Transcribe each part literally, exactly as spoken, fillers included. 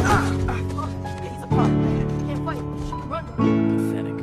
Yeah, he's a punk, man. He can't fight. He should run. Pathetic.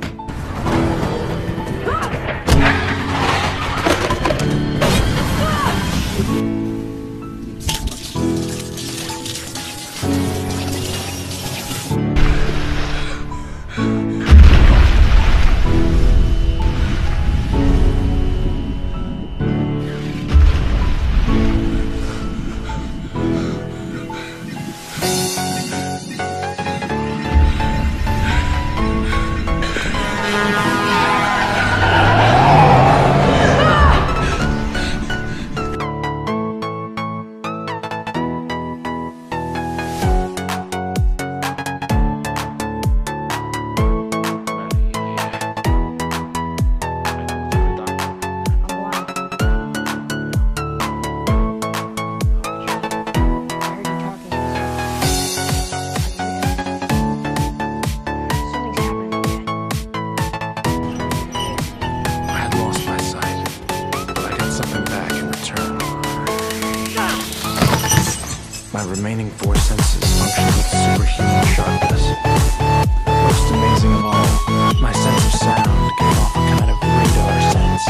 My remaining four senses function with superhuman sharpness. Most amazing of all, my sense of sound gave off a kind of radar sense.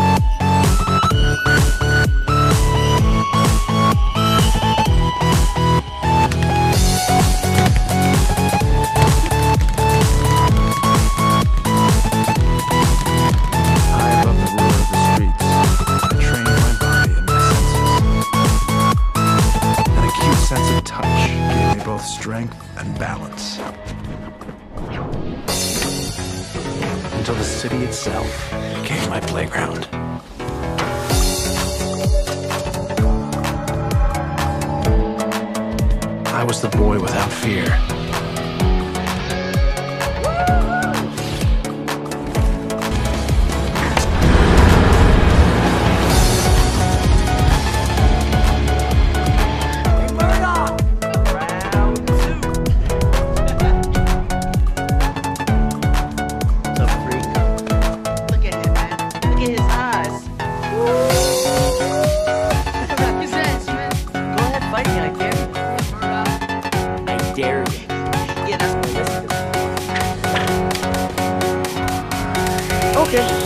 High above the roar of the streets, I trained my body and my senses. An acute sense of touch gave me both strength and balance. Until the city itself became my playground. I was the boy without fear. Dare you. Yeah, that's what this is. Okay.